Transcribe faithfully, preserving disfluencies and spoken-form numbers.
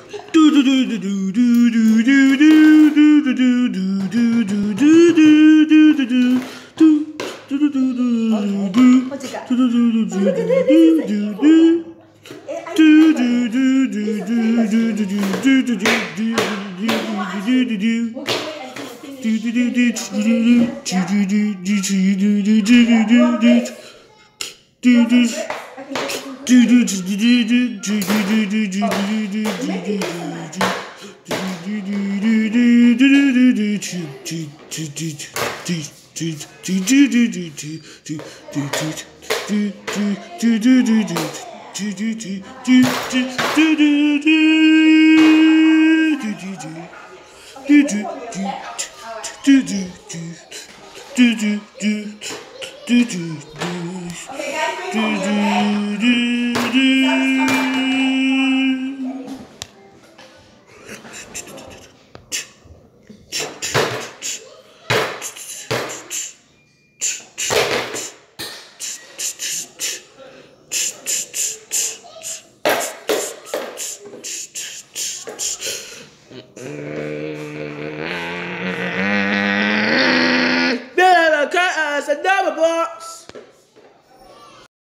What you got? So look at this. This is a keyboard. Bill cut us a double box.